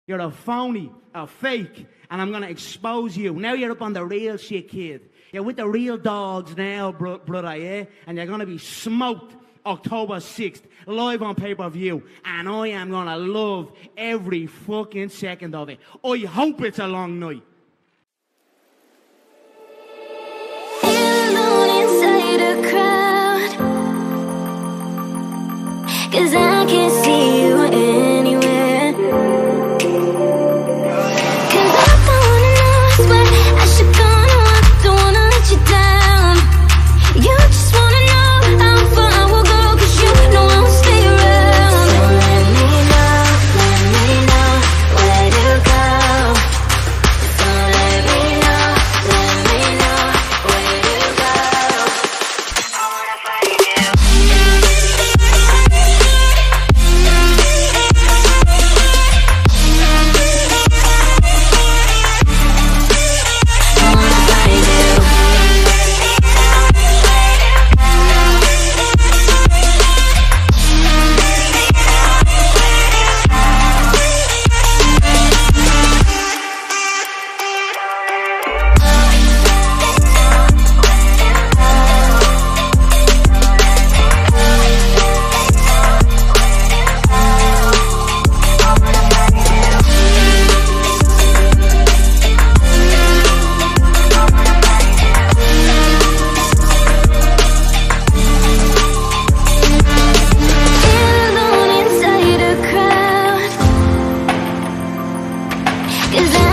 You're a phony, a fake, and I'm going to expose you. Now you're up on the real shit, kid. You're with the real dogs now, brother, yeah? And you're going to be smoked October 6th, live on pay-per-view. And I am going to love every fucking second of it. I hope it's a long night. Alone inside a crowd, 'cause I can't see you anywhere. Is that